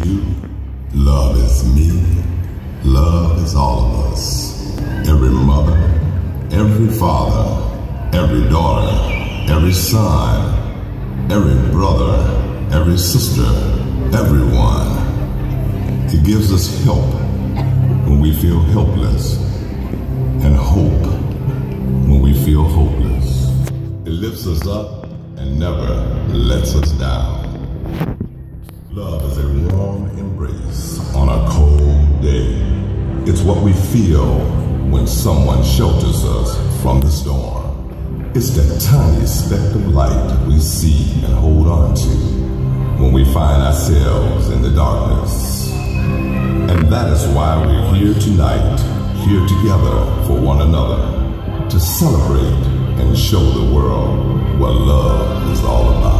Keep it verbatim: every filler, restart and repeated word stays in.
you. Love is me. Love is all of us. Every mother, every father, every daughter, every son, every brother, every sister, everyone. It gives us help when we feel helpless, and hope when we feel hopeless. It lifts us up and never lets us down. Love is a warm embrace on a cold day. It's what we feel when someone shelters us from the storm. It's that tiny speck of light we see and hold on to when we find ourselves in the darkness. And that is why we're here tonight, here together for one another, to celebrate and show the world what love is all about.